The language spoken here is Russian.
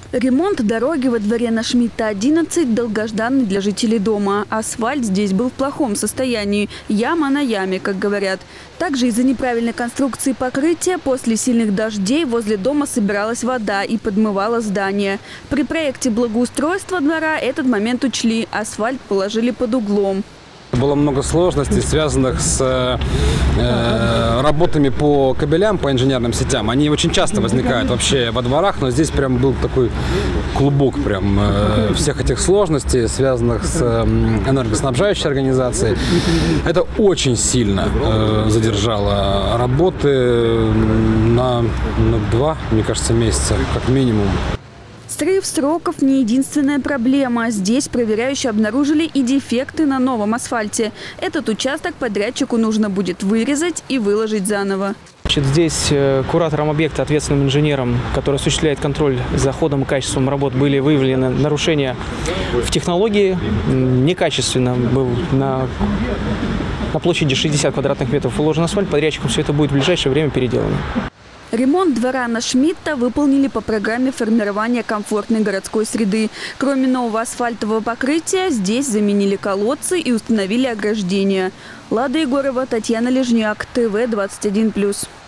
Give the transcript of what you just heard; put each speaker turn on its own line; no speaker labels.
Ремонт дороги во дворе на Шмидта 11 долгожданный для жителей дома. Асфальт здесь был в плохом состоянии. Яма на яме, как говорят. Также из-за неправильной конструкции покрытия после сильных дождей возле дома собиралась вода и подмывала здание. При проекте благоустройства двора этот момент учли. Асфальт положили под углом.
Было много сложностей, связанных с работами по кабелям, по инженерным сетям. Они очень часто возникают вообще во дворах, но здесь прям был такой клубок всех этих сложностей, связанных с энергоснабжающей организацией. Это очень сильно задержало работы на 2, мне кажется, месяца, как минимум.
Срыв сроков не единственная проблема. Здесь проверяющие обнаружили и дефекты на новом асфальте. Этот участок подрядчику нужно будет вырезать и выложить заново.
Здесь куратором объекта, ответственным инженером, который осуществляет контроль за ходом и качеством работ, были выявлены нарушения в технологии. Некачественно был на площади 60 квадратных метров уложен асфальт. Подрядчиком все это будет в ближайшее время переделано.
Ремонт двора на Шмидта выполнили по программе формирования комфортной городской среды. Кроме нового асфальтового покрытия, здесь заменили колодцы и установили ограждения. Лада Егорова, Татьяна Лежняк, ТВ 21+.